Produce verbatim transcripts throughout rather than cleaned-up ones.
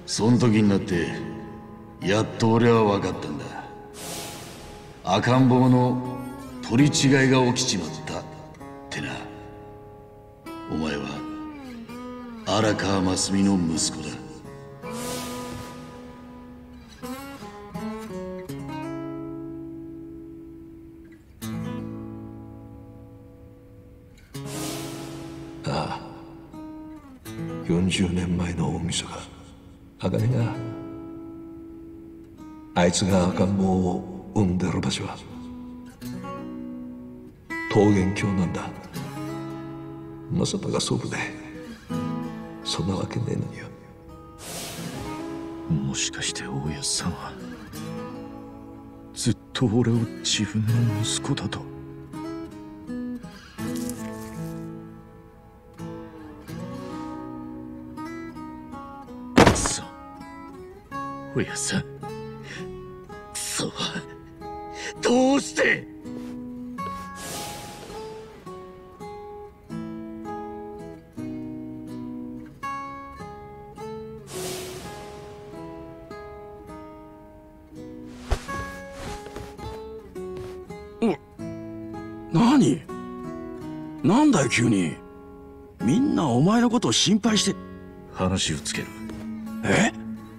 そん時になってやっと俺は分かったんだ。赤ん坊の取り違いが起きちまったってな。お前は荒川真澄の息子だ。 ああ、よんじゅうねんまえの大晦日、茜があいつが赤ん坊を産んでる場所は桃源郷なんだ。まさかが祖父でそんなわけねえのによ。 もしかして大安さんはずっと俺を自分の息子だと。くそ、大安さん、くそ、どうして。 何？なんだよ急に。みんなお前のことを心配して。 話をつける。 え？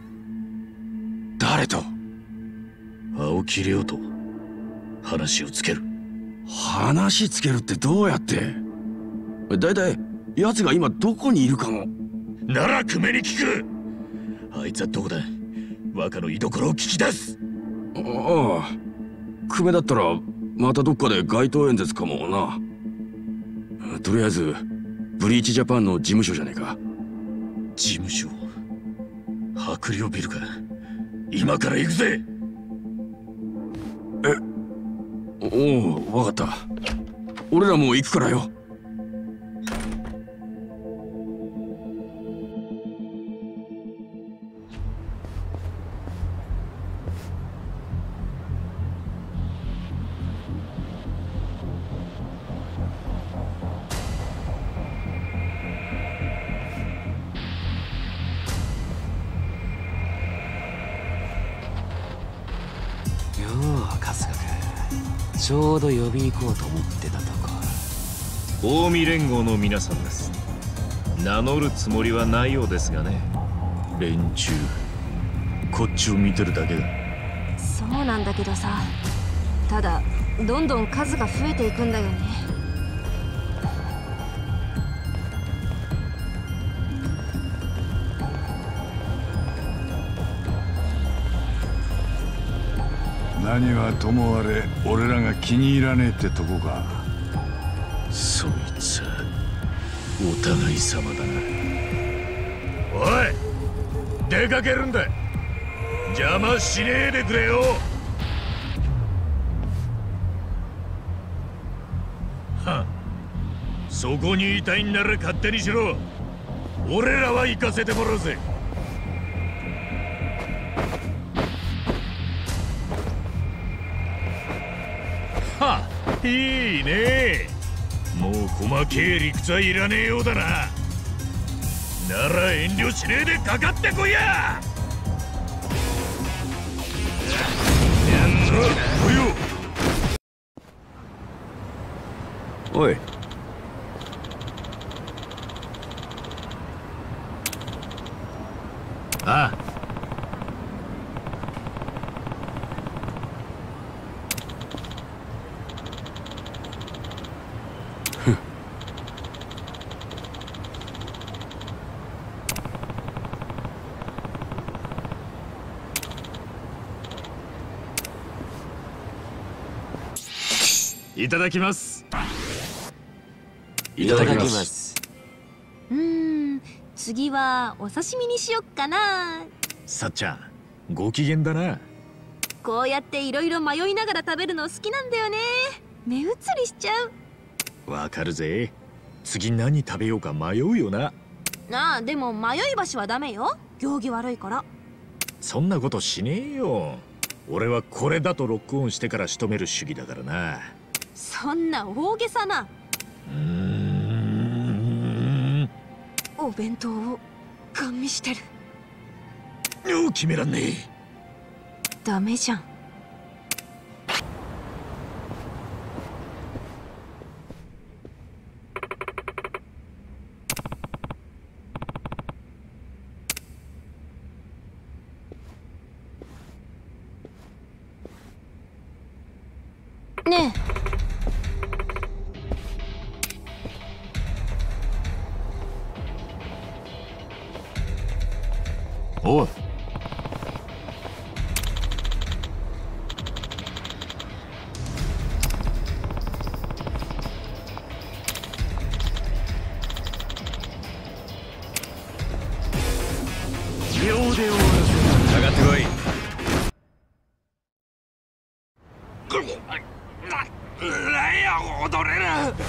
誰と？ 青木亮と話をつける。 話つけるってどうやって？だいたい奴が今どこにいるかも。 なら久米に聞く。あいつはどこだ。若の居所を聞き出す。 ああ、久米だったらまたどっかで街頭演説かもな。とりあえずブリーチジャパンの事務所じゃねえか。 事務所？白陵ビルか。今から行くぜ。 え、おお、わかった。俺らも行くからよ。 ちょうど呼びに行こうと思ってたとこ。 近江連合の皆さんです。名乗るつもりはないようですがね。 連中こっちを見てるだけだ。 そうなんだけどさ、ただどんどん数が増えていくんだよね。 何はともあれ俺らが気に入らねえってとこか。 そいつはお互い様だな。おい、出かけるんだ。邪魔しねえでくれよ。はっ、そこにいたいんなら勝手にしろ。俺らは行かせてもらうぜ。はっ、いいね。もう細けえ理屈はいらねえようだな。なら遠慮しねえでかかってこいや。やんぞ、来いよ。 おい、 ああ、いただきます。 いただきます。 うーん、次はお刺身にしよっかな。 さっちゃん、ご機嫌だな。 こうやっていろいろ迷いながら食べるの好きなんだよね。目移りしちゃう。 わかるぜ。次何食べようか迷うよな。 なあ、でも迷い橋はダメよ。行儀悪いから。 そんなことしねえよ。俺はこれだとロックオンしてから仕留める主義だからな。 そんな大げさな。 うーん、 お弁当をガン見してる。 決めらんねえ。 ダメじゃん。ねえ。 おい。 秒で終わらせ上がってこい。 なんや踊れる。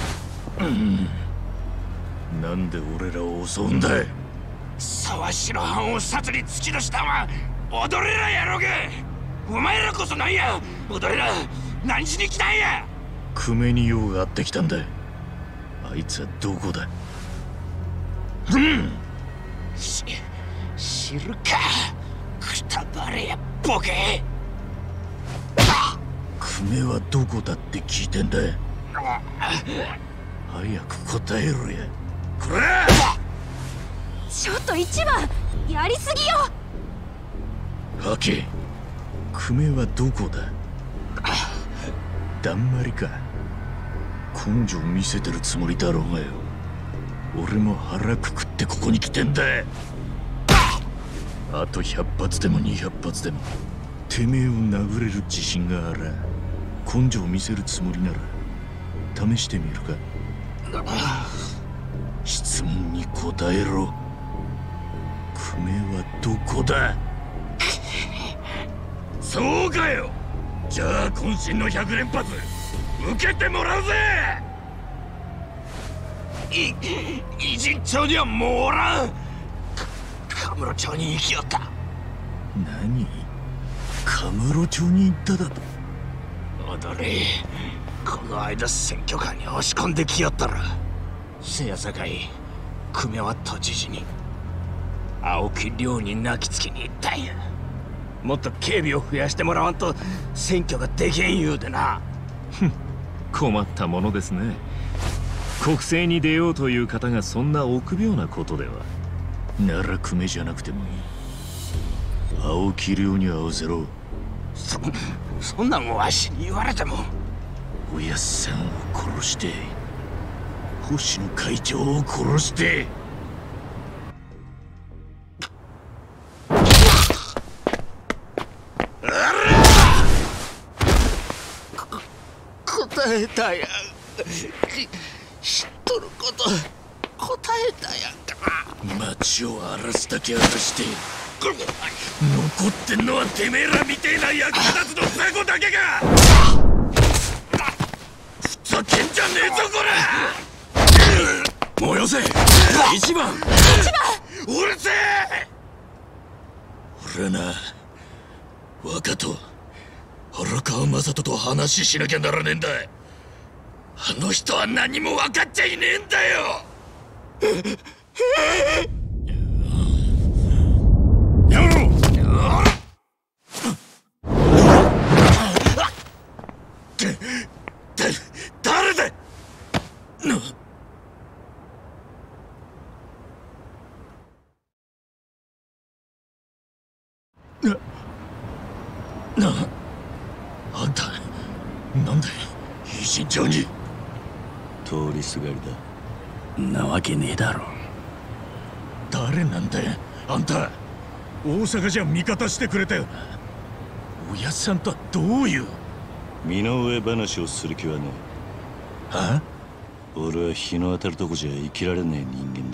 なんで俺らを襲うんだ。沢城藩を殺に突き出したま踊れらやろうが。お前らこそなんや踊れら何しに来たんや。久米に用があってきたんだ。あいつはどこだ。うんし知るかくたばれやボケ。久米はどこだって聞いてんだ。早く答えろや。これちょっと一番やりすぎよ。 ハケ、久米はどこだ。だんまりか。根性見せてるつもりだろうがよ。俺も腹くくってここに来てんだ。あとひゃっぱつでもにひゃっぱつでもてめえを殴れる自信があら根性見せるつもりなら試してみるか。質問に答えろ。久米はどこだ。そうかよ。じゃあ渾身のひゃく連発受けてもらうぜ。い偉人町にはもうおらん。カムロ町に行きよった。何、カムロ町に行っただと。踊れ、この間選挙カーに押し込んできよったらせやさかい久米は都知事に青木亮に泣きつきに行ったんや。もっと警備を増やしてもらわんと選挙ができん言うでな。 困ったものですね。国政に出ようという方がそんな臆病なことでは。 なら久米じゃなくてもいい。青木亮に会わせろ。そそんなんわしに言われても。おやっさんを殺して星野会長を殺して答えたやん。知っとること答えたやんか。町を荒らすだけ荒らして残ってんのはてめえらみてえな役立つの雑魚だけか。ふざけんじゃねえぞこら。 もうよせ。一番うるせえ。俺はな若と荒川雅人と話しなきゃならねえんだ。あの人は何も分かっちゃいねえんだよ。やめろ。だ誰だ。ななあんたなんで偉人町に。通りすがりだ。 なわけねえだろ。 誰なんだよあんた。大阪じゃ味方してくれたよな。おやっさんとはどういう身の上話をする気はねえ。は俺は日の当たるとこじゃ生きられねえ人間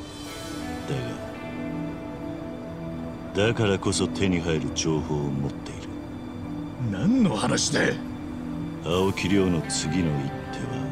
だ。だがだからこそ手に入る情報を持っている。 何の話だ。 青木亮の次の一手は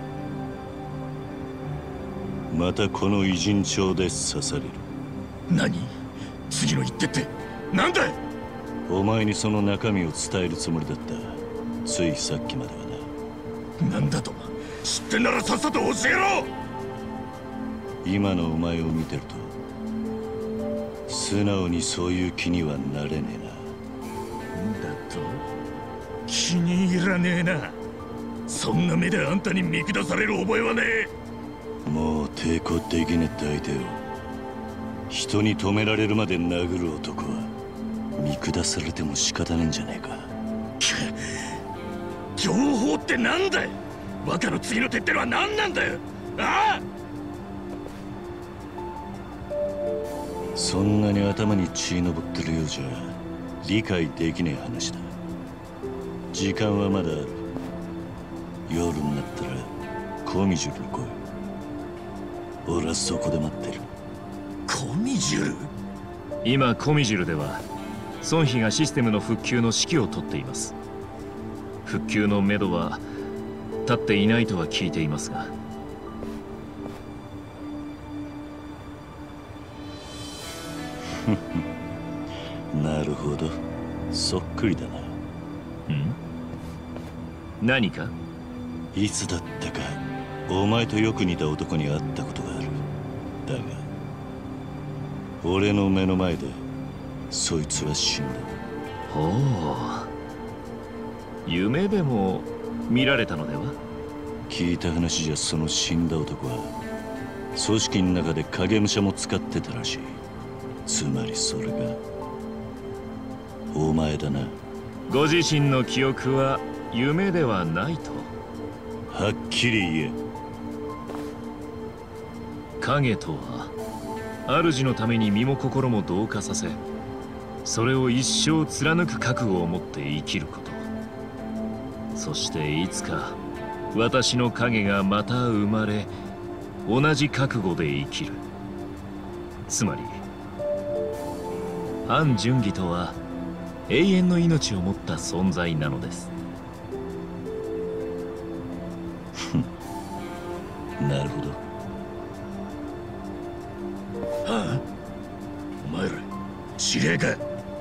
またこの偉人町で刺される。 何次の一手ってなんだ。 お前にその中身を伝えるつもりだった。ついさっきまではな。なんだと。知ってんならさっさと教えろ。 今のお前を見てると素直にそういう気にはなれねえな。だと気に入らねえな。そんな目であんたに見下される覚えはねえ。もう抵抗できねえって相手を人に止められるまで殴る男は見下されても仕方ねえんじゃねえか。 情報ってなんだよ。若の次の手ってのは何なんだよ。ああ、 そんなに頭に血のぼってるようじゃ理解できねえ話だ。時間はまだある。夜になったらコミジュルに来い。俺はそこで待ってる。 コミジュル？ 今コミジュルでは孫妃がシステムの復旧の指揮を執っています。復旧のめどは立っていないとは聞いていますが。 なるほど、そっくりだな。 ん？何か？ いつだったかお前とよく似た男に会ったことがある。だが俺の目の前でそいつは死んだ。 ほう、夢でも見られたのでは？ 聞いた話じゃその死んだ男は組織の中で影武者も使ってたらしい。つまりそれがお前だな。 ご自身の記憶は夢ではないとはっきり言え。 影とは主のために身も心も同化させ、それを一生貫く覚悟を持って生きること。そしていつか私の影がまた生まれ、同じ覚悟で生きる。つまり安順義とは永遠の命を持った存在なのです。 なるほど。 はあ、お前ら知り合いか？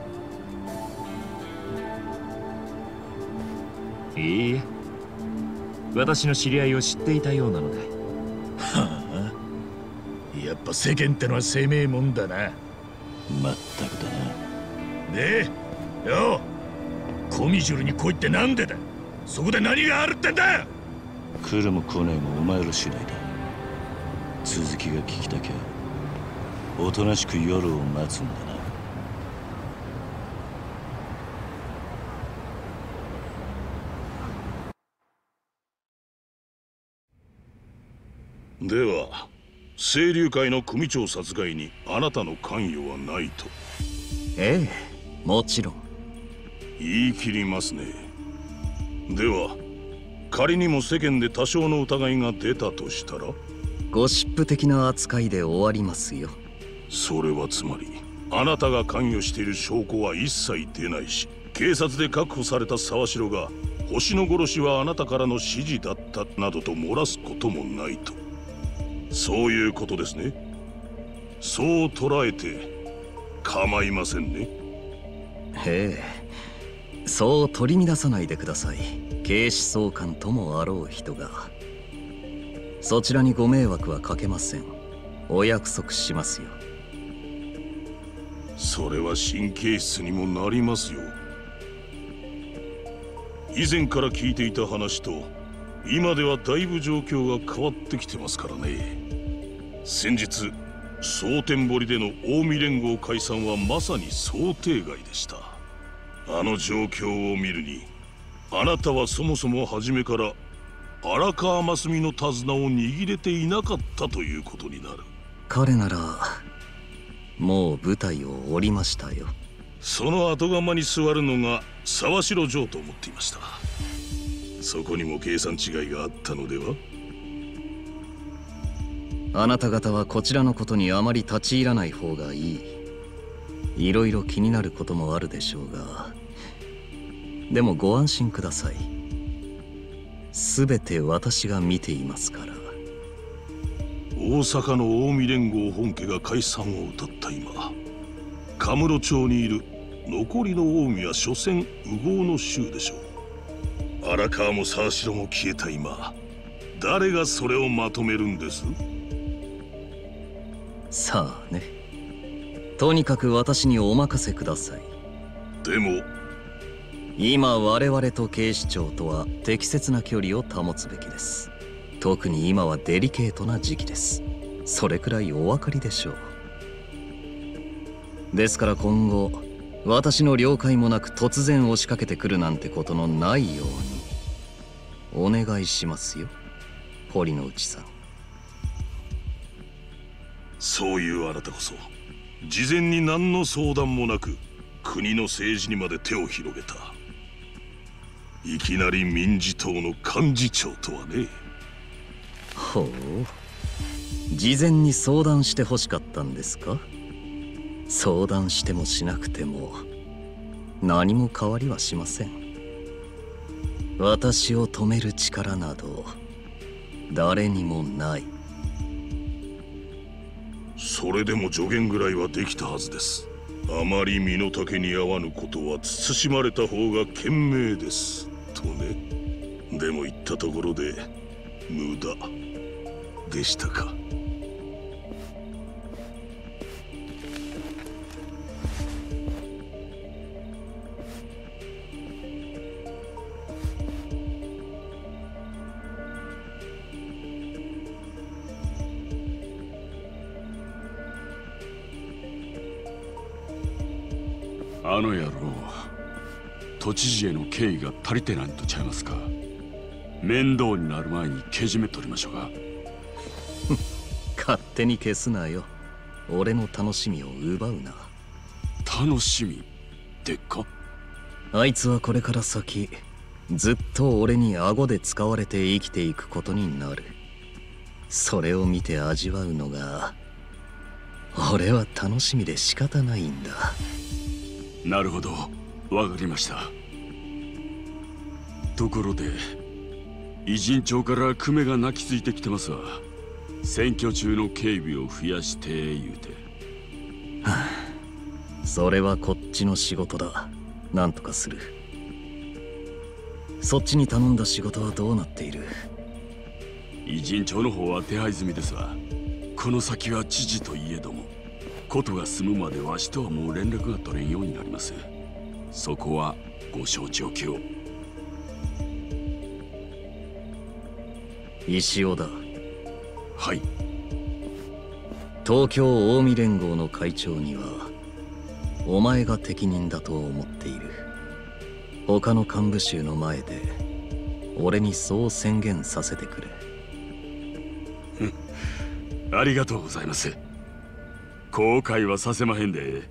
いいえ、私の知り合いを知っていたようなので。 はあ、やっぱ世間ってのは生命もんだな。 まったくだな。 でよ、コミジュルに来いってなんでだ。そこで何があるってんだ。 来るも来ないもお前ら次第だ。続きが聞きたきゃおとなしく夜を待つんだな。では清流会の組長殺害にあなたの関与はないと？ ええ、もちろん。 言い切りますね。では仮にも世間で多少の疑いが出たとしたら？ ゴシップ的な扱いで終わりますよ。 それはつまりあなたが関与している証拠は一切出ないし、警察で確保された沢城が星の殺しはあなたからの指示だったなどと漏らすこともないと。そういうことですね。そう捉えて構いませんね。 へえ、そう取り乱さないでください。警視総監ともあろう人が。そちらにご迷惑はかけません。お約束しますよ。 それは神経質にもなりますよ。以前から聞いていた話と今ではだいぶ状況が変わってきてますからね。先日蒼天堀での近江連合解散はまさに想定外でした。あの状況を見るにあなたはそもそも初めから荒川真澄の手綱を握れていなかったということになる。 彼ならもう舞台を降りましたよ。 その後釜に座るのが沢城城と思っていました。そこにも計算違いがあったのでは？ あなた方はこちらのことにあまり立ち入らない方がいい。いろいろ気になることもあるでしょうが、でもご安心ください。すべて私が見ていますから。 大阪の近江連合本家が解散を謳った今、カムロ町にいる残りの近江は所詮烏合の衆でしょう。荒川も沢城も消えた今、誰がそれをまとめるんです？ さあね、 とにかく私にお任せください。 でも今我々と警視庁とは適切な距離を保つべきです。特に今はデリケートな時期です。それくらいお分かりでしょう。ですから今後私の了解もなく突然押しかけてくるなんてことのないようにお願いしますよ、堀之内さん。 そういうあなたこそ事前に何の相談もなく国の政治にまで手を広げた。いきなり民自党の幹事長とはね。 ほう、事前に相談してほしかったんですか？相談してもしなくても何も変わりはしません。私を止める力など誰にもない。 それでも助言ぐらいはできたはずです。あまり身の丈に合わぬことは慎まれた方が賢明ですとね。でも言ったところで無駄でしたか。 あの野郎、都知事への敬意が足りてないんとちゃいますか。面倒になる前にけじめ取りましょうか。 勝手に消すなよ。俺の楽しみを奪うな。 楽しみでっか？ あいつはこれから先ずっと俺に顎で使われて生きていくことになる。それを見て味わうのが俺は楽しみで仕方ないんだ。 なるほど、わかりました。ところで偉人町からクメが泣きついてきてますわ。選挙中の警備を増やして言うて。 はあ、それはこっちの仕事だ。なんとかする。そっちに頼んだ仕事はどうなっている？ 偉人町の方は手配済みですわ。この先は知事といえども、ことが済むまでわしとはもう連絡が取れんようになります。そこはご承知おきを。 石尾だ。 はい。 東京近江連合の会長にはお前が適任だと思っている。他の幹部衆の前で俺にそう宣言させてくれ。 ありがとうございます。後悔はさせまへんで。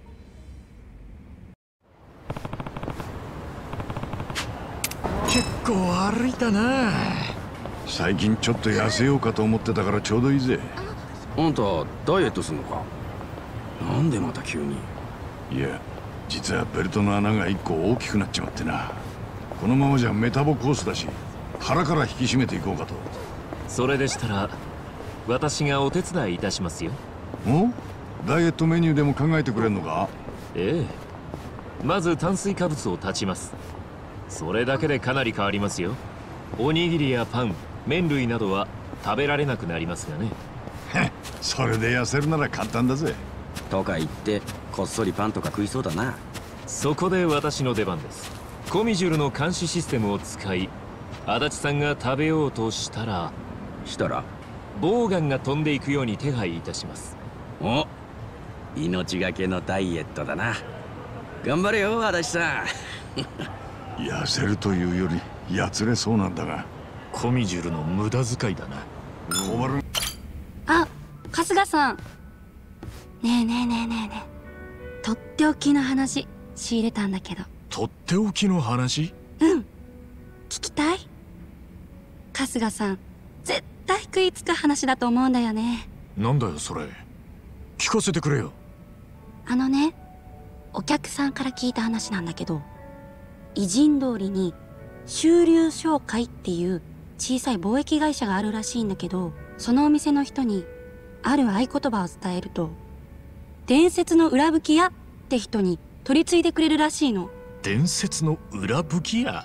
結構歩いたな。 最近ちょっと痩せようかと思ってたからちょうどいいぜ。 あんたダイエットすんのか？なんでまた急に？ いや、実はベルトの穴が一個大きくなっちまってな。このままじゃメタボコースだし、腹から引き締めていこうかと。 それでしたら私がお手伝いいたしますよ。 お？ダイエットメニューでも考えてくれんのか？ ええ、まず炭水化物を断ちます。それだけでかなり変わりますよ。おにぎりやパン、麺類などは食べられなくなりますがね。 それで痩せるなら簡単だぜ。 とか言ってこっそりパンとか食いそうだな。 そこで私の出番です。コミジュルの監視システムを使い、足立さんが食べようとしたらしたらボウガンが飛んでいくように手配いたします。 お、命がけのダイエットだな。頑張れよ足立さん。 痩せるというよりやつれそうなんだが。 コミジュルの無駄遣いだな。 困る。 あ、春日さん。ねえねえねえねえねえ、とっておきの話仕入れたんだけど。 とっておきの話？ うん、聞きたい？春日さん絶対食いつく話だと思うんだよね。 なんだよそれ、聞かせてくれよ。 あのね、お客さんから聞いた話なんだけど、偉人通りに周流商会っていう小さい貿易会社があるらしいんだけど、そのお店の人にある合言葉を伝えると、伝説の裏吹き屋って人に取り継いでくれるらしいの。 伝説の裏吹き屋？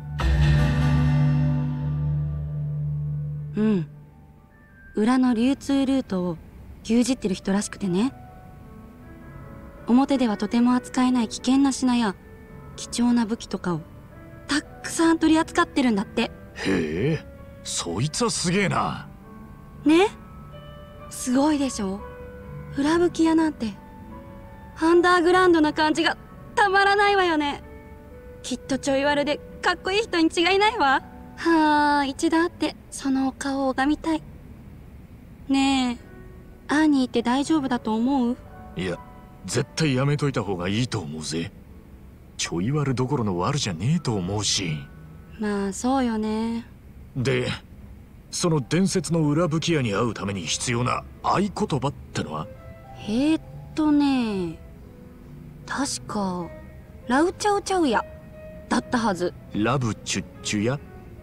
うん、裏の流通ルートを牛耳ってる人らしくてね。 表ではとても扱えない危険な品や貴重な武器とかをたくさん取り扱ってるんだって。 へえ、そいつはすげえな。 ね、すごいでしょ。裏武器屋なんてアンダーグラウンドな感じがたまらないわよね。きっとちょい悪でかっこいい人に違いないわ。はあ、一度会ってそのお顔を拝みたい。ねえ、アーニーって大丈夫だと思う？ いや、絶対やめといた方がいいと思うぜ。ちょい悪どころの悪じゃねえと思うし。 まあそうよね。 で、その伝説の裏武器屋に会うために必要な合言葉ってのは？ えー、っとね、確かラウチャウチャウヤだったはず。 ラブチュッチュヤ？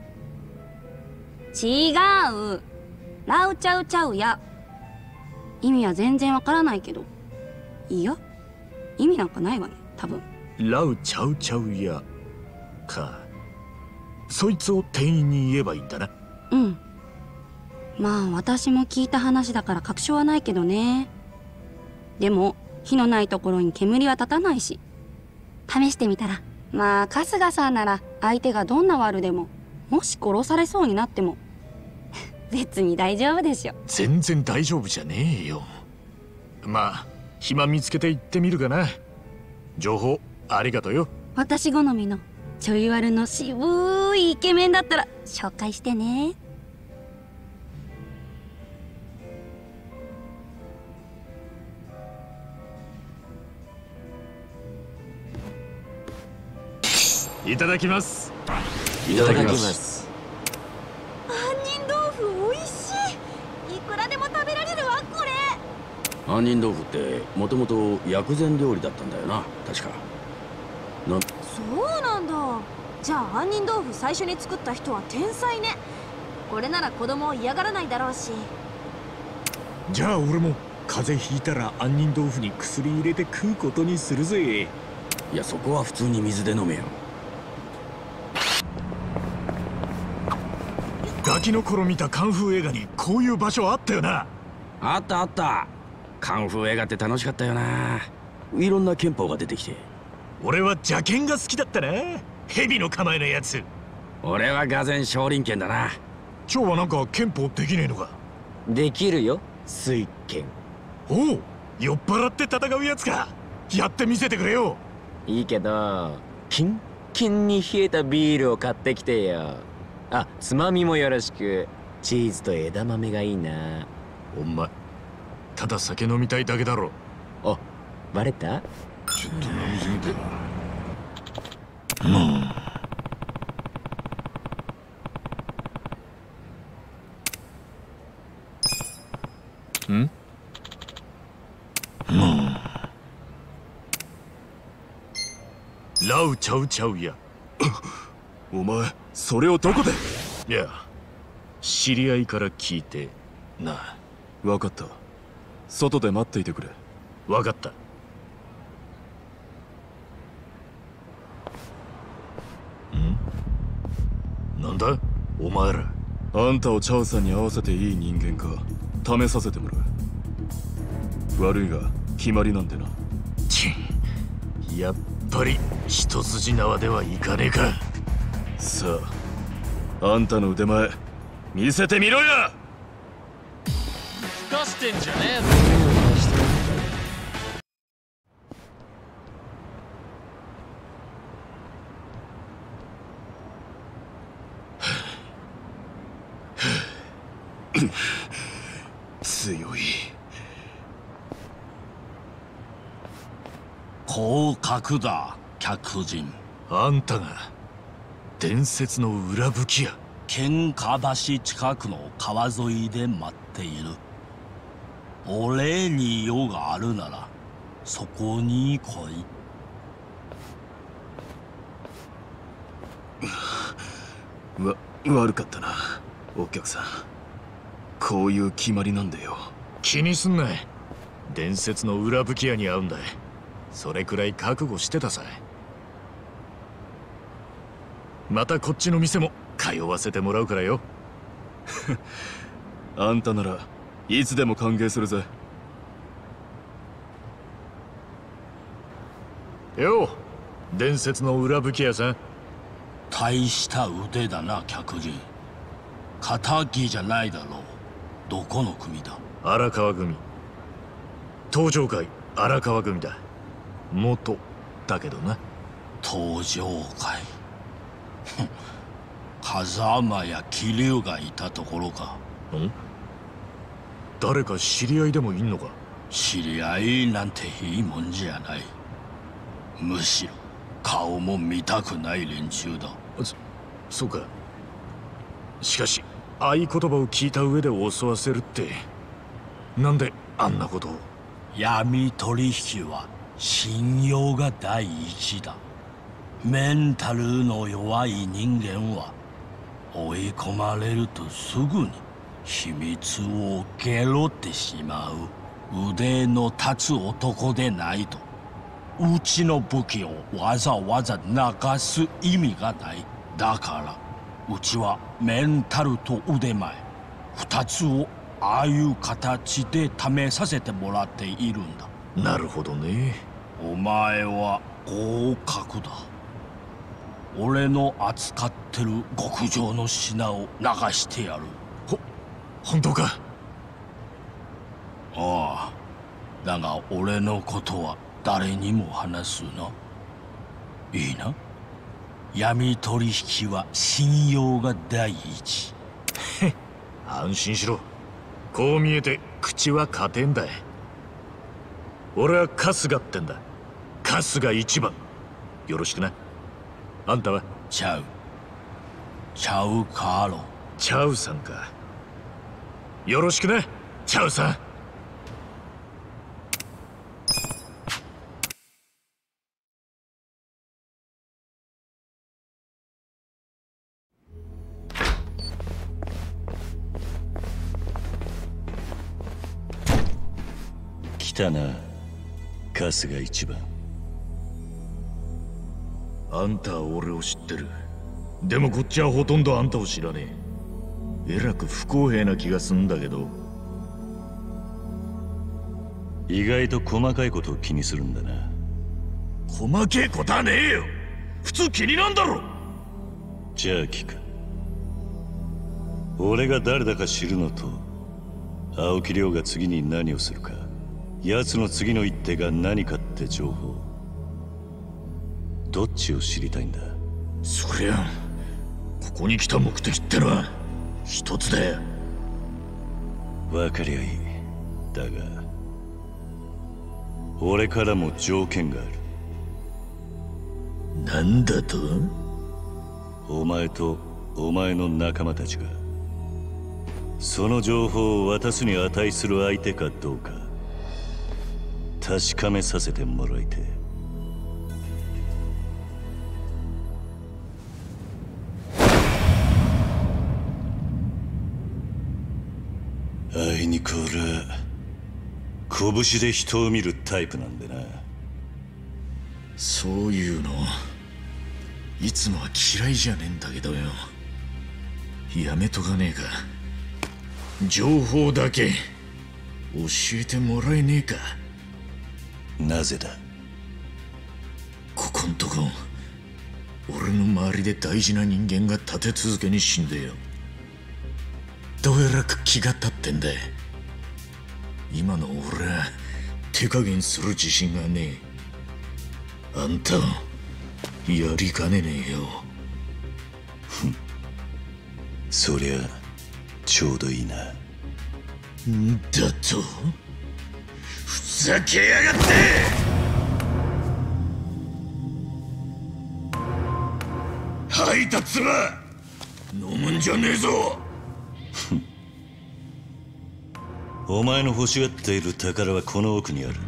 違う、ラウチャウチャウヤ。意味は全然わからないけど、いや意味なんかないわね、多分。 ラウチャウチャウヤか。そいつを店員に言えばいいんだな。 うん。まあ私も聞いた話だから確証はないけどね。でも火のないところに煙は立たないし、試してみたら。まあ春日さんなら相手がどんな悪でも、もし殺されそうになっても別に大丈夫でしょ。 全然大丈夫じゃねえよ。まあ暇見つけて行ってみるかな。情報ありがとうよ。 私好みのちょい悪の渋いイケメンだったら紹介してね。 いただきます。 いただきます。 杏仁豆腐美味しい。いくらでも食べられるわこれ。 杏仁豆腐ってもともと薬膳料理だったんだよな、確か。なそうなんだ。じゃあ杏仁豆腐最初に作った人は天才ね。これなら子供を嫌がらないだろうし。 じゃあ俺も風邪ひいたら杏仁豆腐に薬入れて食うことにするぜ。 いや、そこは普通に水で飲めよ。 ガキの頃見たカンフー映画にこういう場所あったよな。 あったあった。カンフー映画って楽しかったよな。いろんな拳法が出てきて。 俺は邪剣が好きだったな。蛇の構えのやつ。 俺はがぜん少林拳だな。 蝶はなんか拳法できねえのか？ できるよ、水拳。 おお、酔っ払って戦うやつか。やってみせてくれよ。 いいけどキンキンに冷えたビールを買ってきてよ。あ、つまみもよろしく。チーズと枝豆がいいな。 お前ただ酒飲みたいだけだろ。 あ、バレた？ ちょっと飲みすぎたな。もうんもうラウチャウチャウや。 お前それをどこで？ いや、知り合いから聞いてな。 分かった。外で待っていてくれ。 分かった。ん？なんだお前ら。 あんたをチャオさんに合わせていい人間か試させてもらう。悪いが決まりなんでな。 チン、やっぱり一筋縄ではいかねえか。 さあ、あんたの腕前見せてみろや。 ふかしてんじゃねえぞ。 強い。 広角だ、客人。 あんたが伝説の裏武器屋。 喧嘩橋近くの川沿いで待っている。俺に用があるならそこに来い。わ、悪かったなお客さん。こういう決まりなんだよ。 気にすんな。伝説の裏武器屋に会うんだ。それくらい覚悟してたさ。またこっちの店も通わせてもらうからよ。 あんたならいつでも歓迎するぜ。 よう、伝説の裏吹き屋さん。 大した腕だな、客人。仇じゃないだろう。どこの組だ？ 荒川組。東上会荒川組だ。元だけどな。 東上会。風間や桐生がいたところか。 ん？誰か知り合いでもいんのか？ 知り合いなんていいもんじゃない。むしろ顔も見たくない連中だ。 そ、そうか。しかし合言葉を聞いた上で襲わせるって、なんであんなことを？ 闇取引は信用が第一だ。メンタルの弱い人間は追い込まれるとすぐに秘密をゲロってしまう。腕の立つ男でないとうちの武器をわざわざ流す意味がない。だからうちはメンタルと腕前二つをああいう形で試させてもらっているんだ。 なるほどね。 お前は合格だ。俺の扱ってる極上の品を流してやる。 ほ、本当か？ ああ、だが俺のことは誰にも話すな。いいな？闇取引は信用が第一。 へっ、安心しろ。こう見えて口は勝てんだ。俺は春日ってんだ。春日一番。よろしくな。あんたは？ ちゃう。ちゃうカーロ。 チャウさんか。よろしくな、チャウさん。 来たな、春日一番。 あんたは俺を知ってる。でもこっちはほとんどあんたを知らねえ。えらく不公平な気がすんだけど。 意外と細かいことを気にするんだな。 細けえことはねえよ。普通気になんだろ。 じゃあ聞く。俺が誰だか知るのと青木亮が次に何をするか、奴の次の一手が何かって情報、どっちを知りたいんだ？ そりゃここに来た目的ってのは一つだよ。 分かりゃいい。だが俺からも条件がある。 なんだと？ お前とお前の仲間たちがその情報を渡すに値する相手かどうか確かめさせてもらいてえ。あいにく俺は拳で人を見るタイプなんでな。 そういうのいつもは嫌いじゃねえんだけどよ。やめとかねえか。情報だけ教えてもらえねえか。 なぜだ？ ここんとこ俺の周りで大事な人間が立て続けに死んでよ。どえらく気が立ってんだ。今の俺は手加減する自信がねえ。あんたをやりかねねえよ。 ふん、そりゃちょうどいいな。 んだと？ふざけやがって！吐いた唾飲むんじゃねえぞ。 お前の欲しがっている宝はこの奥にある。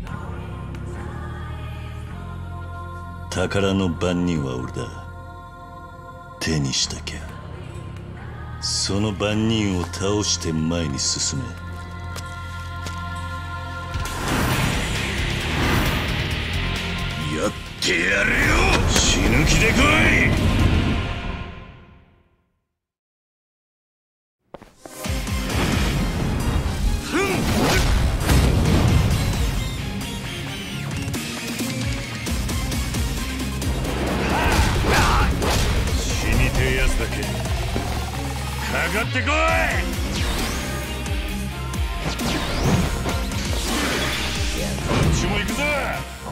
宝の番人は俺だ。手にしたきゃその番人を倒して前に進め。 やってやるよ。死ぬ気で来い。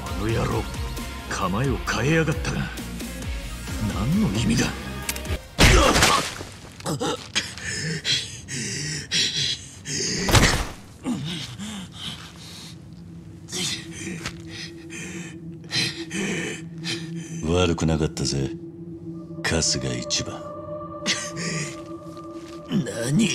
あの野郎構えを変えやがったが何の意味だ。 悪くなかったぜ、春日一番。 何？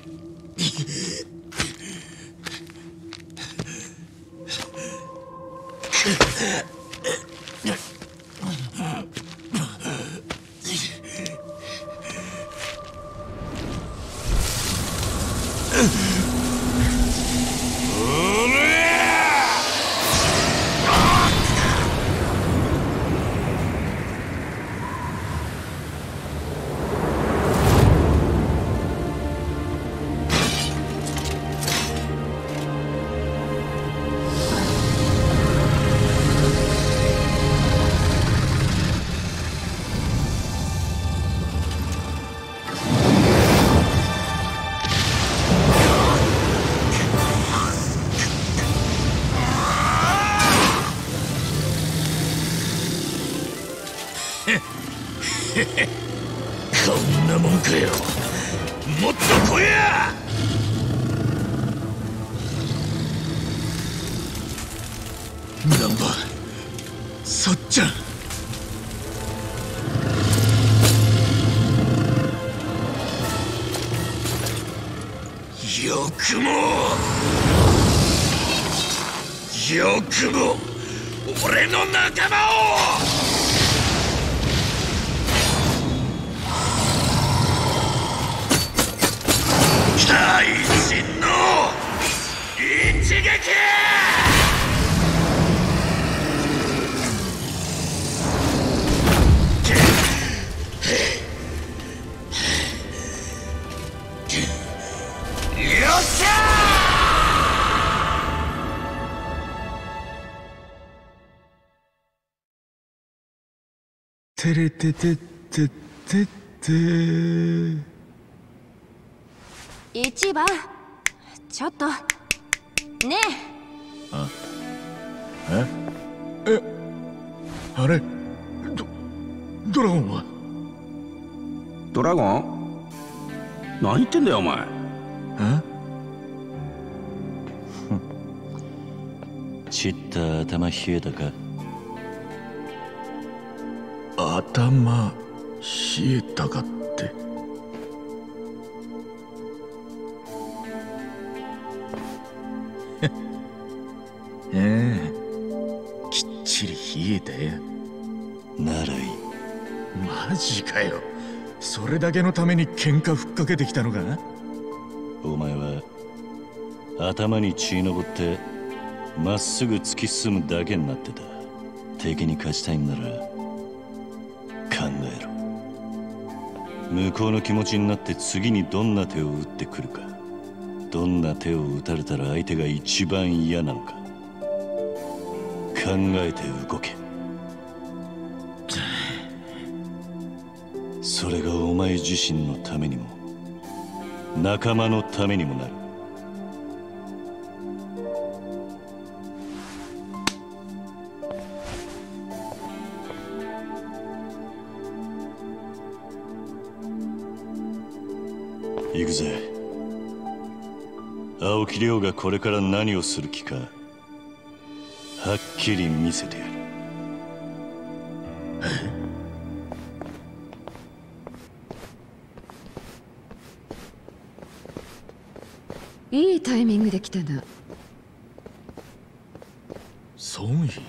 こんなもんかよ。もっと来いや。難波、さっちゃん。よくもよくも俺の仲間を。大臣の一撃。よっしゃー。てれててててて。 一番、ちょっとねえ。あええあれドドラゴンは。 ドラゴン？何言ってんだよお前。 えチッタ頭冷えたか。 頭冷えたかって。ええ、きっちり冷えたよ。 ならいい。 マジかよ。それだけのために喧嘩ふっかけてきたのか。 お前は頭に血のぼってまっすぐ突き進むだけになってた。敵に勝ちたいんなら考えろ。向こうの気持ちになって次にどんな手を打ってくるか。どんな手を打たれたら相手が一番嫌なのか考えて動け。それがお前自身のためにも仲間のためにもなる。行くぜ。青木亮がこれから何をする気かはっきり見せてやる。 いいタイミングで来たな。 孫医。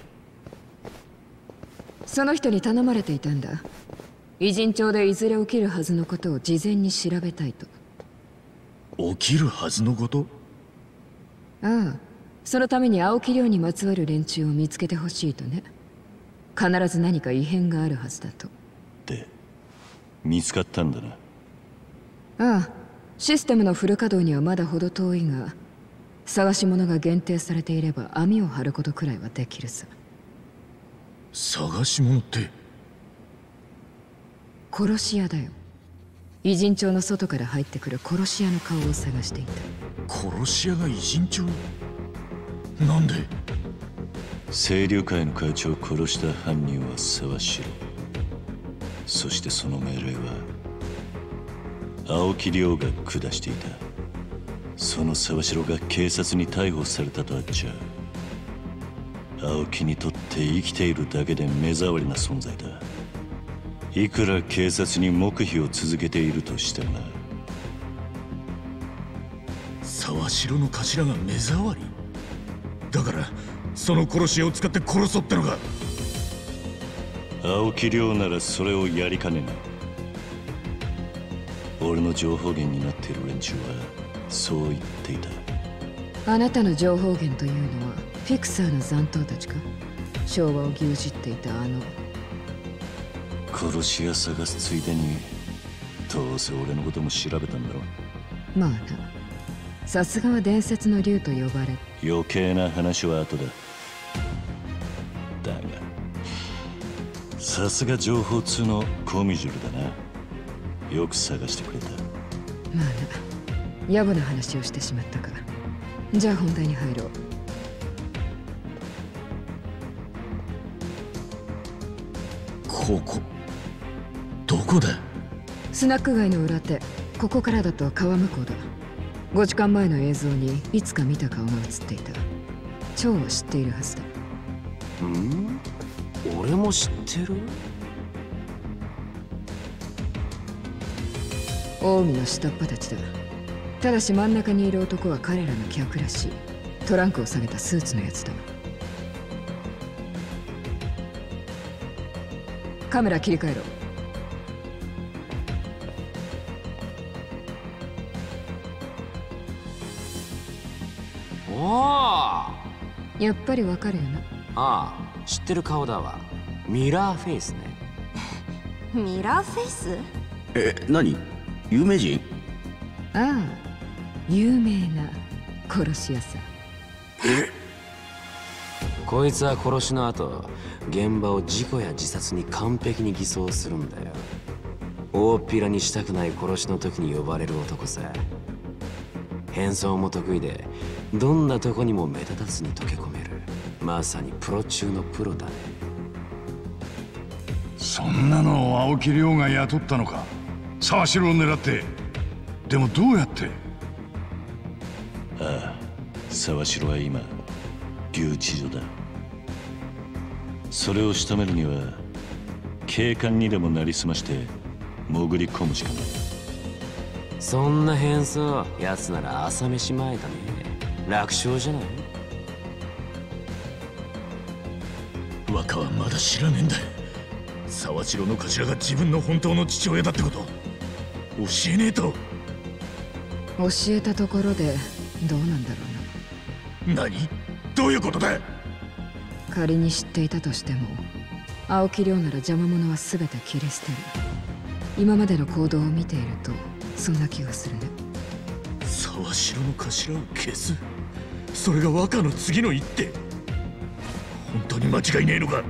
その人に頼まれていたんだ。偉人町でいずれ起きるはずのことを事前に調べたいと。 起きるはずのこと？ ああ、そのために青木亮にまつわる連中を見つけてほしいとね。必ず何か異変があるはずだと。 で、見つかったんだな。 ああ、システムのフル稼働にはまだ程遠いが、探し物が限定されていれば網を張ることくらいはできるさ。 探し物って？ 殺し屋だよ。偉人町の外から入ってくる殺し屋の顔を探していた。 殺し屋が偉人町？なんで？ 清流会の会長を殺した犯人は沢城。そしてその命令は青木亮が下していた。その沢城が警察に逮捕されたとあっちゃ青木にとって生きているだけで目障りな存在だ。いくら警察に黙秘を続けているとしてもな。 沢城の頭が目障りだからその殺し屋を使って殺そうってのか。 青木亮ならそれをやりかねない。俺の情報源になっている連中はそう言っていた。 あなたの情報源というのはフィクサーの残党たちか。昭和を牛耳っていたあの。 殺し屋探すついでにどうせ俺のことも調べたんだろ。 まあな、さすがは伝説の竜と呼ばれ。 余計な話は後だ。だがさすが情報通のコミジュルだな。よく探してくれた。 まあな、野暮な話をしてしまったか。じゃあ本題に入ろう。 ここどこだ。 スナック街の裏手。ここからだと川向こうだ。ごじかんまえの映像にいつか見た顔が映っていた。蝶は知っているはずだ。 ん？俺も知ってる？ 近江の下っ端たちだ。ただし真ん中にいる男は彼らの客らしい。トランクを下げたスーツのやつだ。カメラ切り替えろ。 おお、 やっぱりわかるよな。 ああ、知ってる顔だわ。ミラーフェイスね。 ミラーフェイス？ え、何？有名人？ ああ、有名な殺し屋さ。 え？こいつは殺しの後、現場を事故や自殺に完璧に偽装するんだよ。大っぴらにしたくない殺しの時に呼ばれる男さ。変装も得意で、どんなとこにも目立たずに溶け込める。まさにプロ中のプロだね。 そんなのを青木亮が雇ったのか。沢城を狙って。でもどうやって。 ああ、沢城は今留置所だ。それを仕留めるには警官にでもなりすまして潜り込むしかない。 そんな変装、奴なら朝飯前だね。楽勝じゃない？ 若はまだ知らねえんだ。沢城の頭が自分の本当の父親だってこと教えねえと。 教えたところでどうなんだろうな。何？どういうことだ？ 仮に知っていたとしても青木亮なら邪魔者は全て切り捨てる。今までの行動を見ているとそんな気がするね。 沢城の頭を消す？それが若の次の一手？本当に間違いねえのか？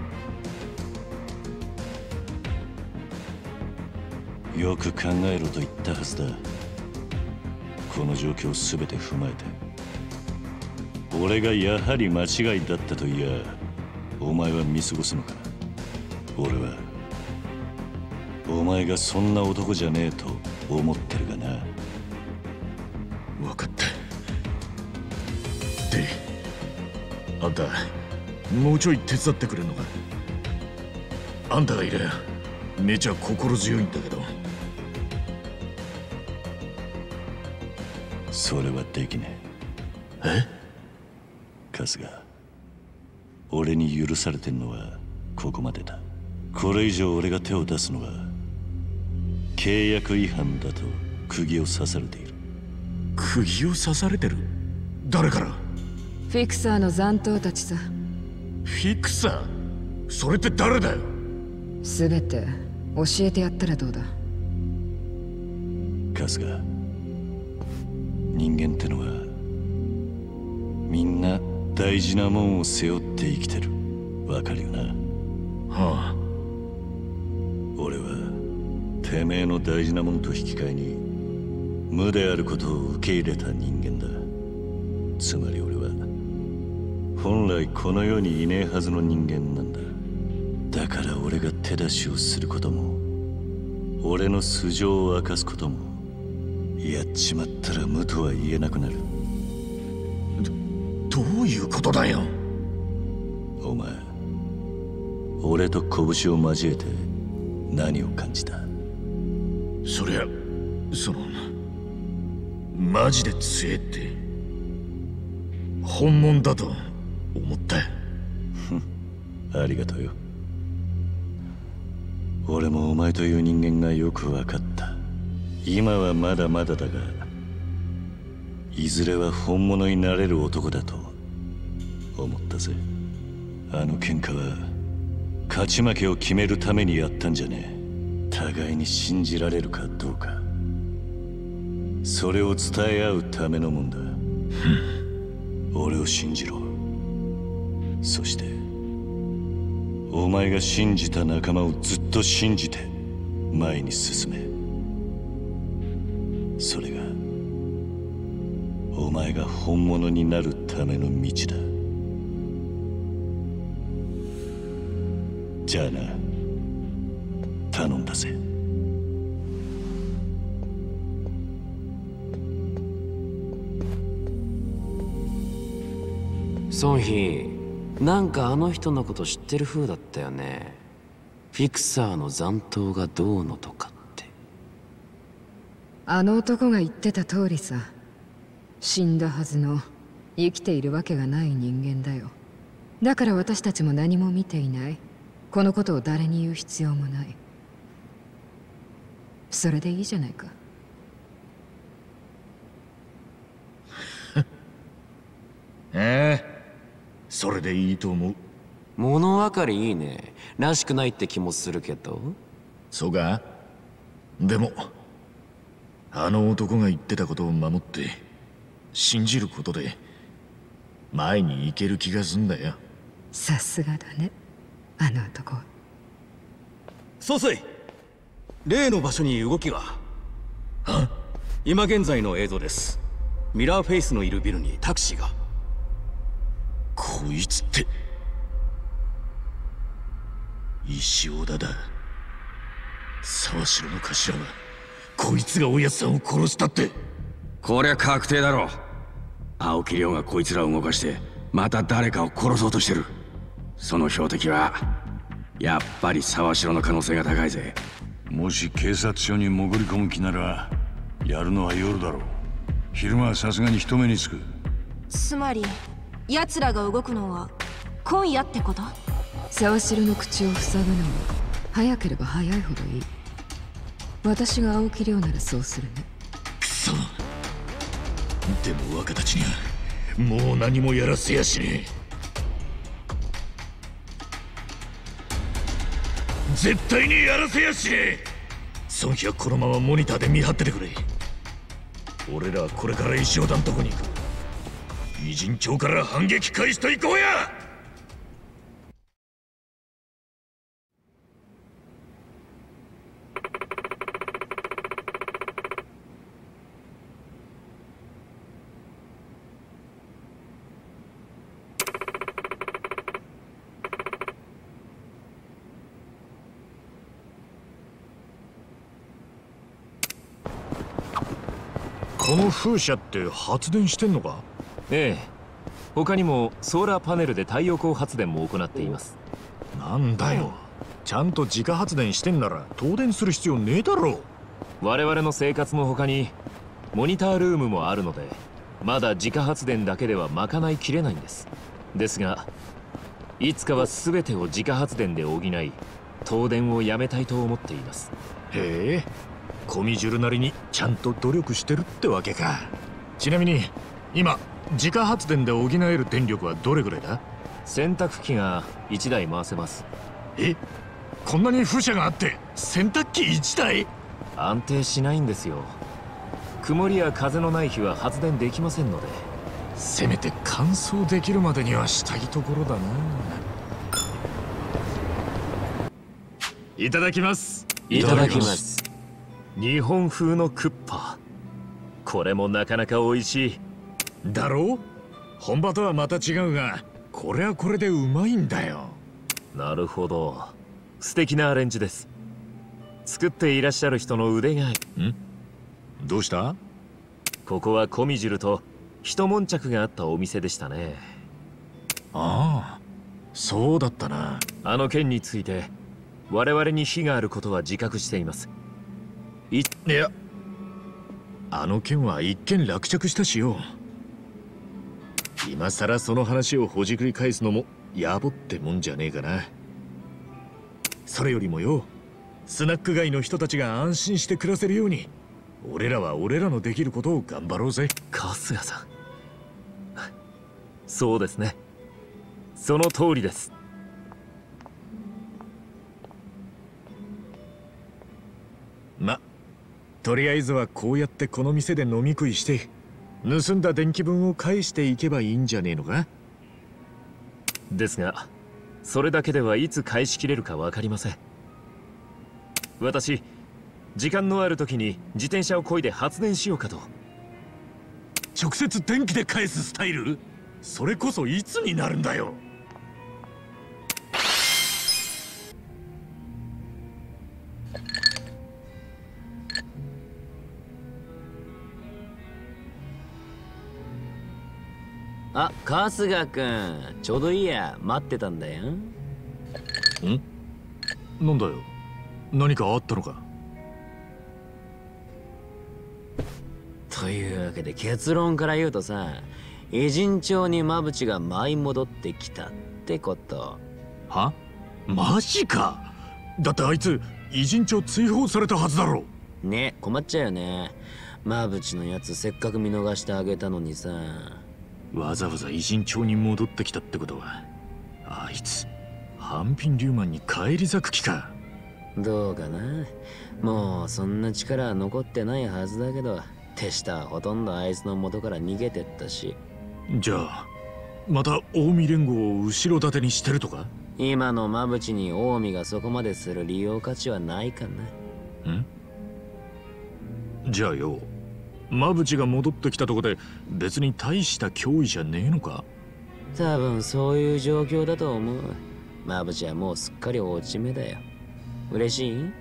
よく考えろと言ったはずだ。この状況を全て踏まえて俺がやはり間違いだったと言やお前は見過ごすのか。俺はお前がそんな男じゃねえと思ってるがな。 分かった。で、あんたもうちょい手伝ってくれるのか。あんたがいりゃめちゃ心強いんだけど。 それはできねえ。え？ 春日、俺に許されてんのはここまでだ。これ以上俺が手を出すのは契約違反だと釘を刺されている。 釘を刺されてる？誰から？ フィクサーの残党たちさ。 フィクサー？それって誰だよ？ 全て教えてやったらどうだ。 春日、人間ってのはみんな大事なもんを背負って生きてる。わかるよな？ はあ。 俺はてめえの大事なもんと引き換えに無であることを受け入れた人間だ。つまり俺は本来この世にいねえはずの人間なんだ。だから俺が手出しをすることも俺の素性を明かすこともやっちまったら無とは言えなくなる。 どういうことだよ。 お前俺と拳を交えて何を感じた？ そりゃそのマジで強えって本物だと思ったよ。 ありがとうよ。俺もお前という人間がよく分かった。今はまだまだだがいずれは本物になれる男だと思ったぜ。あの喧嘩は勝ち負けを決めるためにやったんじゃねえ。互いに信じられるかどうかそれを伝え合うためのもんだ。俺を信じろ。そしてお前が信じた仲間をずっと信じて前に進め。それがお前が本物になるための道だ。じゃあな、頼んだぜ。 ソンヒ、なんかあの人のこと知ってる風だったよね。フィクサーの残党がどうのとかって。 あの男が言ってた通りさ。死んだはずの生きているわけがない人間だよ。だから私たちも何も見ていない。このことを誰に言う必要もない。それでいいじゃないか。 ええ、それでいいと思う。 物分かりいいね。らしくないって気もするけど。 そうか。でもあの男が言ってたことを守って信じることで前に行ける気がすんだよ。 さすがだね、あの男。 総帥、例の場所に動きが。 は？ 今現在の映像です。ミラーフェイスのいるビルにタクシーが。 こいつって石尾田だ。沢城の頭はこいつがおやっさんを殺したって。 こりゃ確定だろう。青木亮がこいつらを動かしてまた誰かを殺そうとしてる。その標的はやっぱり沢城の可能性が高いぜ。 もし警察署に潜り込む気ならやるのは夜だろう。昼間はさすがに人目につく。 つまり奴らが動くのは今夜ってこと？ 沢城の口を塞ぐのも早ければ早いほどいい。私が青木亮ならそうするね。 くそ。でも若たちにはもう何もやらせやしねえ。絶対にやらせやしねえ。その日はこのままモニターで見張っててくれ。俺らはこれから石尾田のとこに行く。偉人町から反撃開始と行こうや。 この風車って発電してんのか？ ええ。他にもソーラーパネルで太陽光発電も行っています。 なんだよ、ちゃんと自家発電してんなら東電する必要ねえだろ。 我々の生活の他にモニタールームもあるのでまだ自家発電だけでは賄いきれないんです。ですがいつかは全てを自家発電で補い東電をやめたいと思っています。 へえ、コミジュルなりにちゃんと努力してるってわけか。ちなみに今自家発電で補える電力はどれぐらいだ？ 洗濯機がいちだい回せます。 え、こんなに風車があって洗濯機いちだい？ 安定しないんですよ。曇りや風のない日は発電できませんので。 せめて乾燥できるまでにはしたいところだな。いただきます。 いただきます。日本風のクッパ、これもなかなか美味しいだろう。本場とはまた違うがこれはこれでうまいんだよ。 なるほど、素敵なアレンジです。作っていらっしゃる人の腕が。ん？ どうした？ ここはコミジュルと一悶着があったお店でしたね。 ああ、そうだったな。 あの件について我々に非があることは自覚しています。い、いや、あの件は一件落着したしよ。今さらその話をほじくり返すのも野暮ってもんじゃねえかな。それよりもよ、スナック街の人たちが安心して暮らせるように、俺らは俺らのできることを頑張ろうぜ。 春日さん、そうですね、その通りです。 ま、とりあえずはこうやってこの店で飲み食いして盗んだ電気分を返していけばいいんじゃねえのか。 ですがそれだけではいつ返しきれるか分かりません。私、時間のある時に自転車を漕いで発電しようかと。 直接電気で返すスタイル？それこそいつになるんだよ。 あ、春日くん、ちょうどいいや、待ってたんだよ。ん？ なんだよ、何かあったのか。 というわけで結論から言うとさ、偉人町に馬淵が舞い戻ってきたってこと。 は？マジか。だってあいつ偉人町追放されたはずだろ。 ね、困っちゃうよね。馬淵のやつせっかく見逃してあげたのにさ。 わざわざ偉人町に戻ってきたってことは、あいつ半品リューマンに返り咲く気か。 どうかな。もうそんな力は残ってないはずだけど、手下はほとんどあいつの元から逃げてったし。 じゃあまた近江連合を後ろ盾にしてるとか。 今の馬淵に近江がそこまでする利用価値はないかな。 ん？じゃあよ、馬淵が戻ってきたとこで別に大した脅威じゃねえのか。 多分そういう状況だと思う。馬淵はもうすっかり落ち目だよ。嬉しい？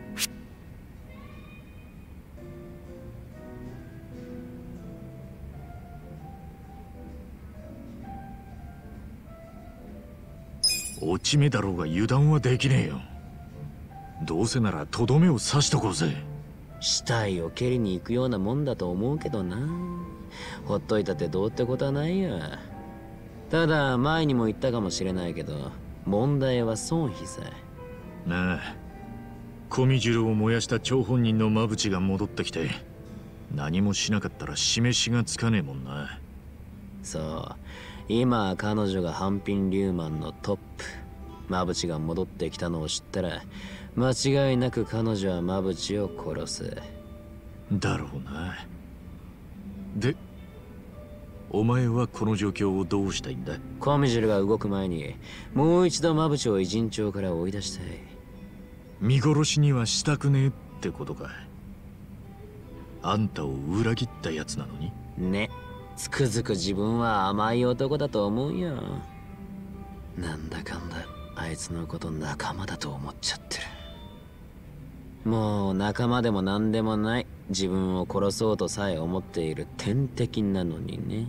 落ち目だろうが油断はできねえよ。どうせならとどめを刺しとこうぜ。 死体を蹴りに行くようなもんだと思うけどな。ほっといたってどうってことはないよ。ただ前にも言ったかもしれないけど、問題は損費さ。 なあ、コミジュルを燃やした張本人の馬淵が戻ってきて何もしなかったら示しがつかねえもんな。 そう、今は彼女が半品リューマンのトップ。馬淵が戻ってきたのを知ったら間違いなく彼女は馬淵を殺す。 だろうな。で、お前はこの状況をどうしたいんだ？ コミジュルが動く前にもう一度馬淵を偉人町から追い出したい。 見殺しにはしたくねえってことか。あんたを裏切ったやつなのにね。つくづく自分は甘い男だと思うよ。なんだかんだあいつのこと仲間だと思っちゃってる。もう仲間でも何でもない、自分を殺そうとさえ思っている天敵なのにね。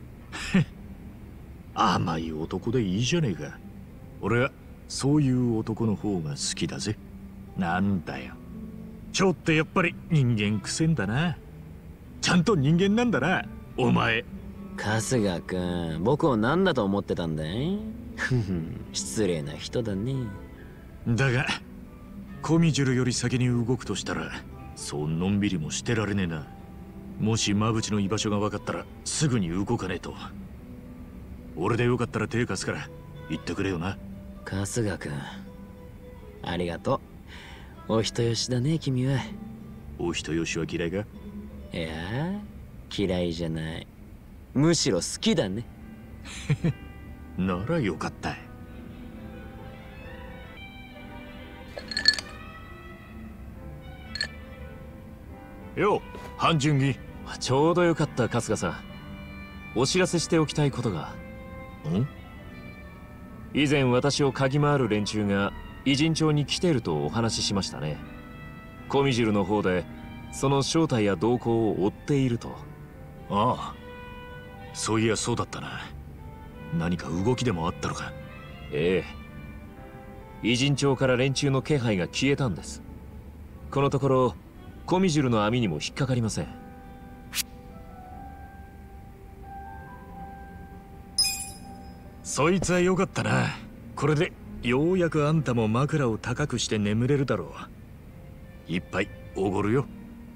甘い男でいいじゃねえか。俺はそういう男の方が好きだぜ。なんだよ、ちょっとやっぱり人間くせんだな。ちゃんと人間なんだなお前。 春日君、僕を何だと思ってたんだい？失礼な人だね。 だがコミジュルより先に動くとしたらそうのんびりもしてられねえな。もし馬淵の居場所が分かったらすぐに動かねえと。俺でよかったら手貸すから言ってくれよな。 春日君、ありがとう。お人よしだね君は。 お人よしは嫌いか？ いや、嫌いじゃない、むしろ好きだね。 ならよかった。 よう、半純義。ちょうどよかった春日さん。お知らせしておきたいことが。 ん？ 以前私を嗅ぎ回る連中が異人町に来ているとお話ししましたね。コミジルの方でその正体や動向を追っていると。 ああ、そういやそうだったな。何か動きでもあったのか。 ええ、異人町から連中の気配が消えたんです。このところコミジルの網にも引っかかりません。 そいつはよかったな。これでようやくあんたも枕を高くして眠れるだろう。一杯おごるよ。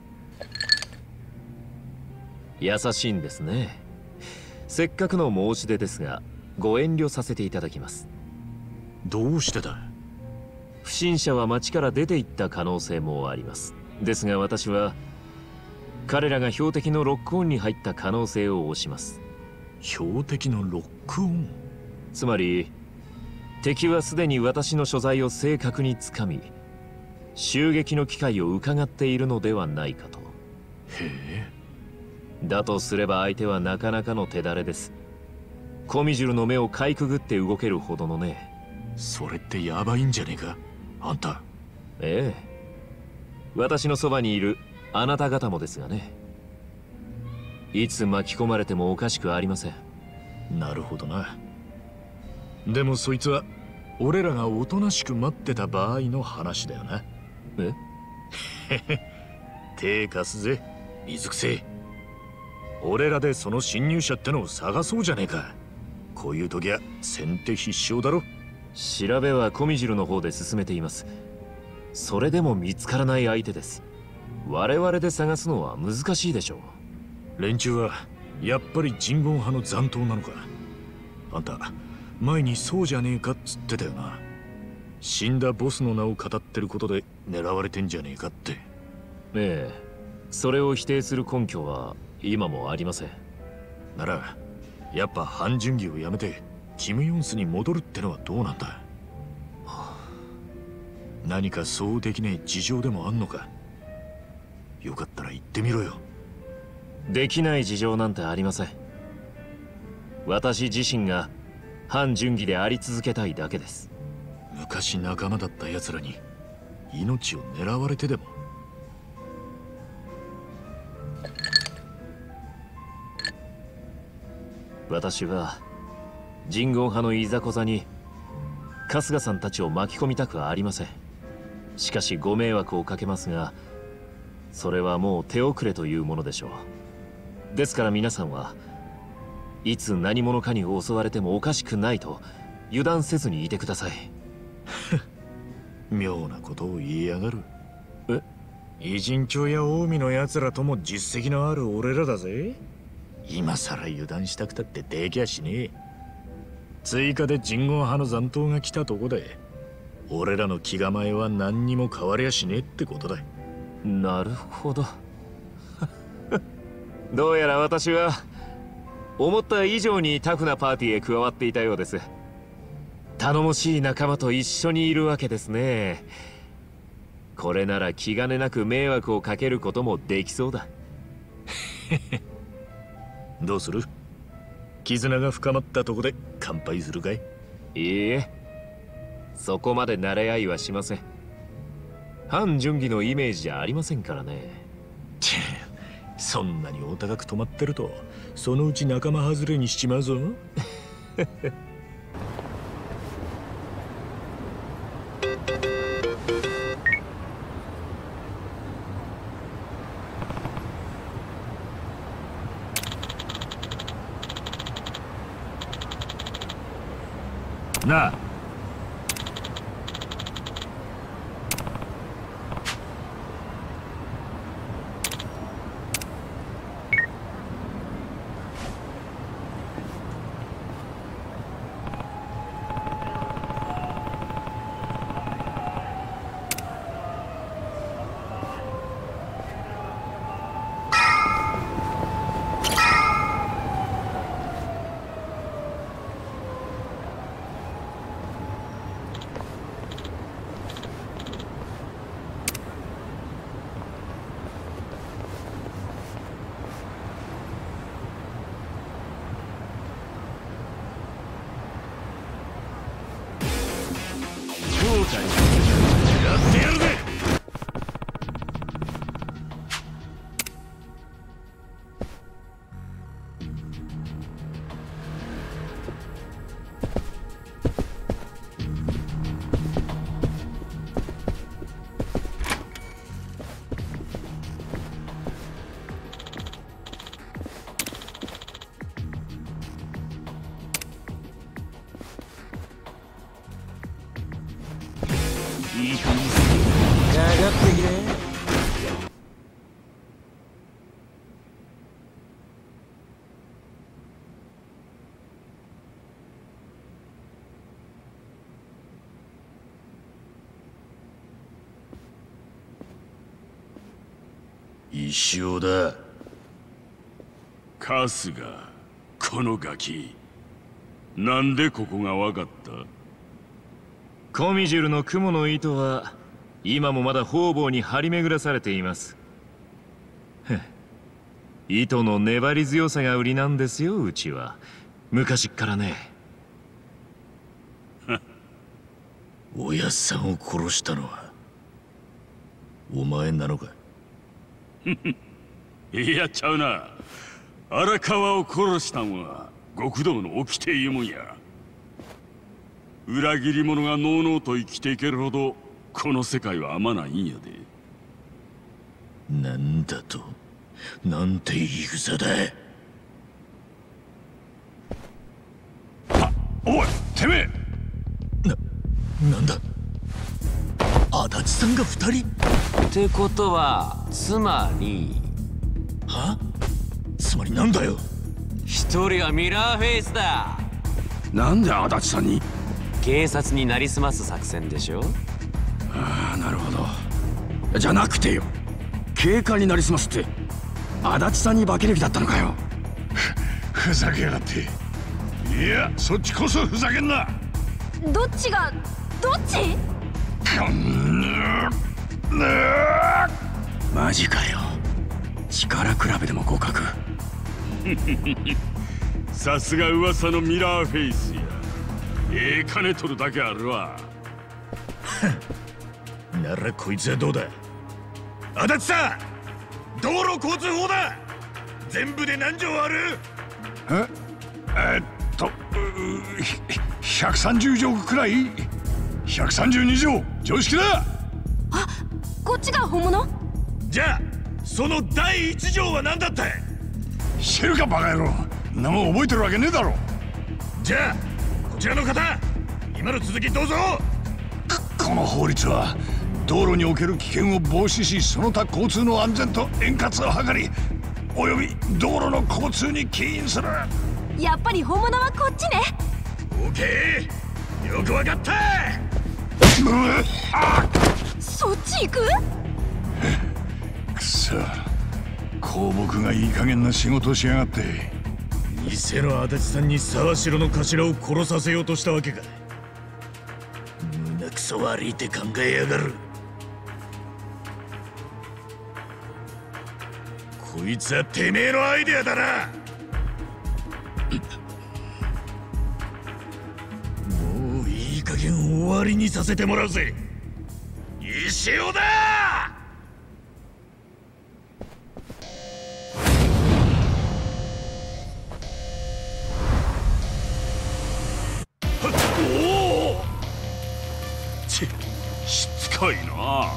優しいんですね。せっかくの申し出ですがご遠慮させていただきます。 どうしてだ。 不審者は町から出て行った可能性もあります。ですが私は彼らが標的のロックオンに入った可能性を推します。 標的のロックオン。 つまり敵はすでに私の所在を正確につかみ襲撃の機会を伺っているのではないかと。 へえ。 だとすれば相手はなかなかの手だれです。コミジュルの目をかいくぐって動けるほどのね。 それってヤバいんじゃねえかあんた。 ええ、私のそばにいるあなた方もですがね。いつ巻き込まれてもおかしくありません。 なるほどな。でもそいつは俺らがおとなしく待ってた場合の話だよな。 え手貸すぜ水くせ。俺らでその侵入者ってのを探そうじゃねえか。こういう時は先手必勝だろ。 調べはコミジルの方で進めています。それでも見つからない相手です。我々で探すのは難しいでしょう。連中はやっぱり人言派の残党なのか。あんた前にそうじゃねえかっつってたよな。死んだボスの名を語ってることで狙われてんじゃねえかって。 ええ、それを否定する根拠は今もありません。 ならやっぱ半純義をやめてキム・ヨンスに戻るってのはどうなんだ。はあ、何かそうできねえ事情でもあんのか。よかったら言ってみろよ。 できない事情なんてありません。私自身が反純義であり続けたいだけです。 昔仲間だった奴らに命を狙われてでも。 私は人言派のいざこざに春日さんたちを巻き込みたくはありません。しかしご迷惑をかけますがそれはもう手遅れというものでしょう。ですから皆さんはいつ何者かに襲われてもおかしくないと油断せずにいてください。 妙なことを言いやがる。 え？ 異人町や近江の奴らとも実績のある俺らだぜ。今さら油断したくたってできゃしねえ。追加で人言派の残党が来たとこで俺らの気構えは何にも変わりゃしねえってことだ。 なるほど。どうやら私は思った以上にタフなパーティーへ加わっていたようです。頼もしい仲間と一緒にいるわけですね。これなら気兼ねなく迷惑をかけることもできそうだ。 どうする？絆が深まったとこで乾杯するかい？ いいえ、そこまで慣れ合いはしません。反純義のイメージじゃありませんからね。 そんなにお高く止まってるとそのうち仲間外れにしちまうぞ。なあ、 ってやるぜ。 いい感じする。かかってきね。 石尾だ。 春日、このガキ、なんでここがわかった？ コミジュルの雲の糸は今もまだ方々に張り巡らされています。糸の粘り強さが売りなんですよ、うちは。昔っからね。 おやっさんを殺したのはお前なのか？ いやちゃうな。荒川を殺したんは極道の掟いうもんや。裏切り者がのうのうと生きていけるほどこの世界は甘ないんやで。 なんだと？なんて言い草だ。 あ、おいてめえ。 な、なんだ？足立さんが二人？ ってことはつまり。 は？つまりなんだよ。 一人はミラーフェイスだ。 なんで足立さんに？ 警察になりすます作戦でしょ。 ああ、なるほど。じゃなくてよ、警官になりすますって足立さんに化ける気だったのかよ。 ふざけやがって。いや、そっちこそふざけんな。 どっちがどっち？ マジかよ。力比べでも互角。 さすが噂のミラーフェイスや。ええ金取るだけあるわ。 ならこいつはどうだ。足立さん、道路交通法だ。全部で何条ある？ええっとひゃくさんじゅう条くらい。ひゃくさんじゅうに条常識だ。 あ、こっちが本物？ じゃあそのだいいち条は何だって？知るかバカ野郎。んなもん覚えてるわけねえだろ。じゃあこちらの方、今の続きどうぞ。この法律は道路における危険を防止し、その他交通の安全と円滑を図り、および道路の交通に起因する。 やっぱり本物はこっちね。 オーケー、よくわかった。 そっち行く？ くそ、公僕がいい加減な仕事をしやがって。偽の足立さんに沢城の頭を殺させようとしたわけか。胸くそ悪いって考えやがる。こいつはてめえのアイデアだな。もういい加減終わりにさせてもらうぜ。石尾だ。 おお、ちしつこいな。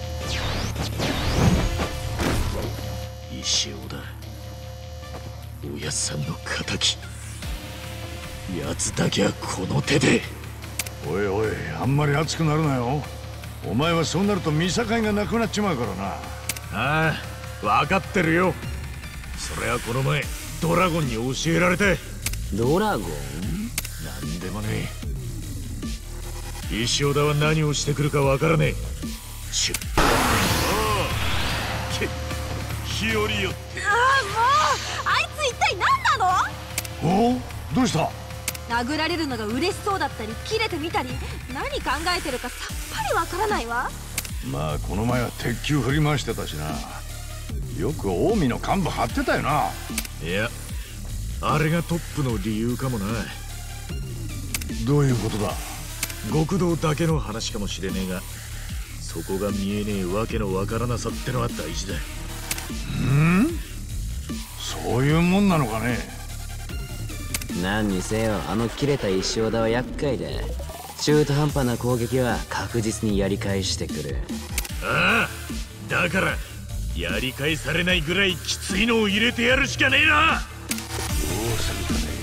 石尾だ。おやっさんの敵。奴だけはこの手で。 おいおい、あんまり熱くなるなよ。お前はそうなると見境がなくなっちまうからな。ああ、分かってるよ。それはこの前ドラゴンに教えられて。 ドラゴン？ なんでもねえ。石尾田は何をしてくるかわからねえ。しゅああ、日和よって。 ああ、もうあいつ一体何なの？ おお、どうした？ 殴られるのが嬉しそうだったり切れてみたり、何考えてるかさっぱりわからないわ。 まあこの前は鉄球振り回してたしな。よく近江の幹部張ってたよな。いや、あれがトップの理由かもな。どういうことだ？ 極道だけの話かもしれねえが、そこが見えねえわけのわからなさってのは大事だ。 ん？そういうもんなのかね。 何にせよあの切れた一生田は厄介で、中途半端な攻撃は確実にやり返してくる。 ああ、だからやり返されないぐらいきついのを入れてやるしかねえな。 どうするかね。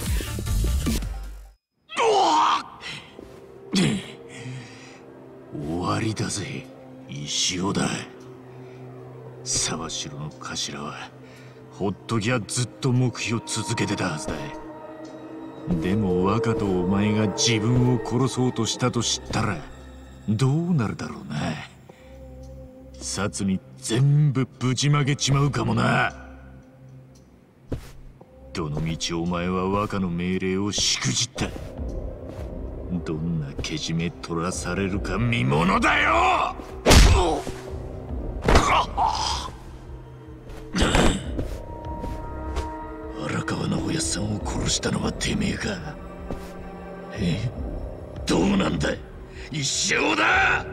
終わりだぜ、石尾だ。沢城の頭はほっときゃずっと目標続けてたはずだ。でも若とお前が自分を殺そうとしたと知ったらどうなるだろうな。札に全部ぶちまけちまうかもな。どのみちお前は若の命令をしくじった。どんなけじめ取らされるか見ものだよ。荒川のおやっさんを殺したのはてめえか。え、どうなんだ一生だ。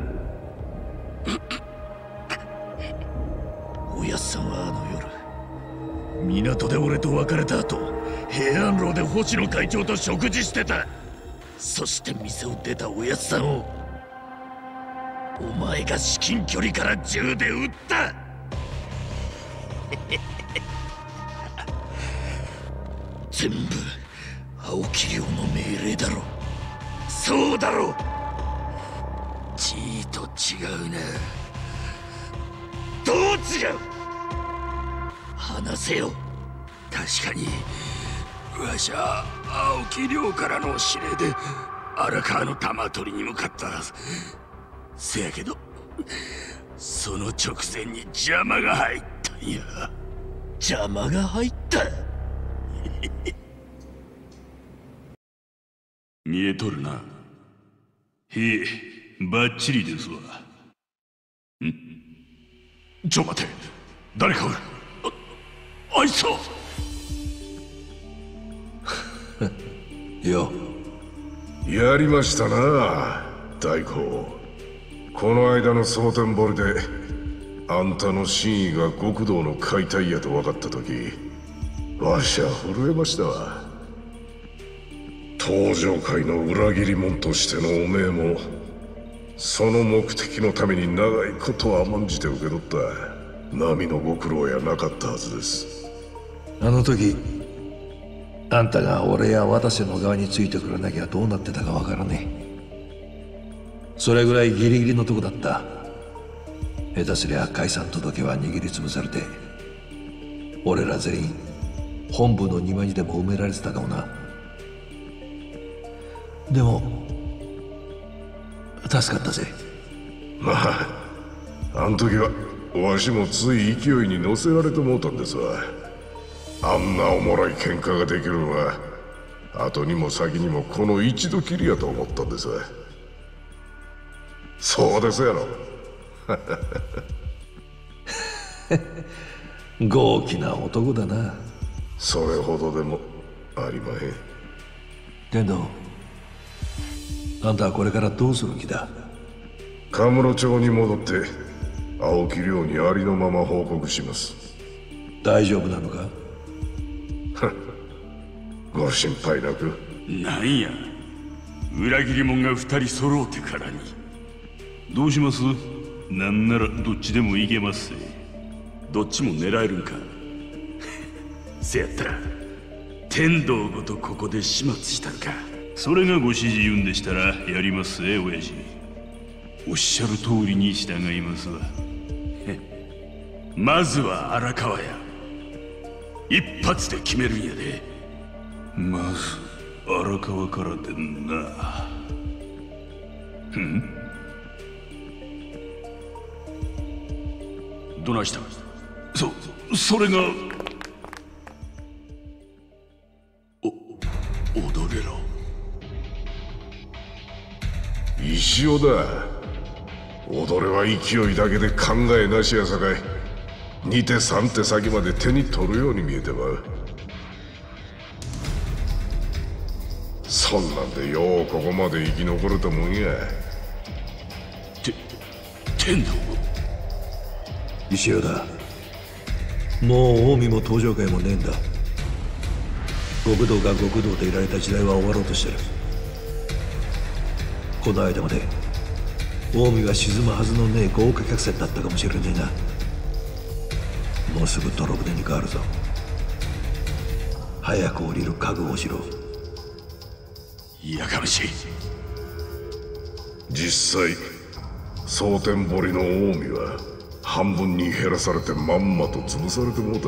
おやっさんはあの夜港で俺と別れた後、平安楼で星野会長と食事してた。そして店を出たおやっさんをお前が至近距離から銃で撃った。全部青木亮の命令だろ。そうだろ。Gと違うな。どう違う。話せよ。 確かにわしは青木亮からの指令で荒川の玉取りに向かった。せやけどその直前に邪魔が入ったんや。 邪魔が入った。 見えとるな。へえ、バッチリですわ。ん？ ちょ待て、誰かおる。あ、あいつは。 よ、 やりましたな大公。この間の蒼天堀であんたの真意が極道の解体やと分かった時、わしは震えましたわ。東上界の裏切り者としてのおめえもその目的のために長いことは甘んじて受け取った波のご苦労やなかったはずです。 あの時あんたが俺や渡瀬の側についてくれなきゃどうなってたかわからねえ。それぐらいギリギリのとこだった。下手すりゃ解散届は握りつぶされて俺ら全員本部の庭にでも埋められてたかもな。でも助かったぜ。 まああん時はわしもつい勢いに乗せられてもうたんですわ。あんなおもろい喧嘩ができるのは後にも先にもこの一度きりやと思ったんですわ。そうですやろ。 豪気な男だな。 それほどでもありまへん。 天童、あんたはこれからどうする気だ。 カムロ町に戻って青木亮にありのまま報告します。 大丈夫なのか。 ご心配なく。 なんや、裏切り者が二人揃うてからに。 どうします？なんならどっちでもいけますぜ。 どっちも狙えるんか。せやったら天道ごとここで始末したんか。 それがご指示言うんでしたらやりますぜ、親父。おっしゃる通りに従いますわ。 まずは荒川や。一発で決めるんやで。 まず荒川からでんな。 ん？どないした？ そ、それが。 お、踊れろ。 石尾だ。踊れは勢いだけで考えなしやさかい、に手さん手先まで手に取るように見えてまう。そそんなんでようここまで生き残れたもんや。 て天道石尾だ。もう近江も東上界もねえんだ。極道が極道でいられた時代は終わろうとしてる。この間まで近江が沈むはずのねえ豪華客船だったかもしれねえな。もうすぐ泥船に変わるぞ。早く降りる覚悟をしろ。 やかましい。 実際蒼天堀の近江は半分に減らされてまんまと潰されてもうた。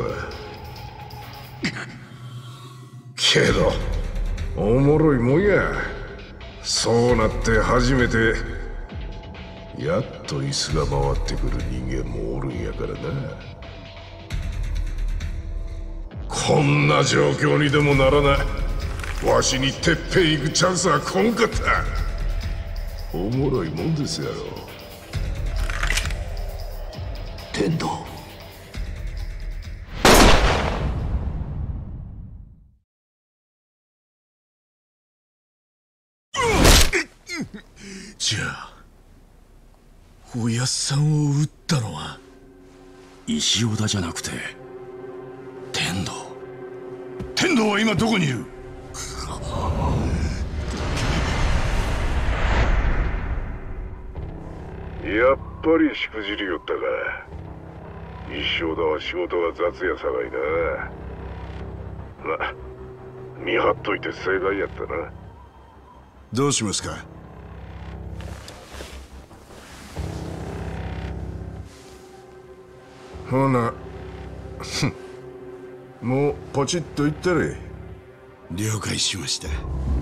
けどおもろいもんや。そうなって初めてやっと椅子が回ってくる人間もおるんやからな。こんな状況にでもならない。わしにてっぺん行くチャンスはこんかった。おもろいもんですやろ。 天道。 じゃあおやっさんを撃ったのは石尾田じゃなくて天道。 天道は今どこにいる？ やっぱりしくじりよったか。石尾田は仕事が雑やさがいな。ま、見張っといて正解やったな。 どうしますか？ ほな、もうポチッといったれ。 了解しました。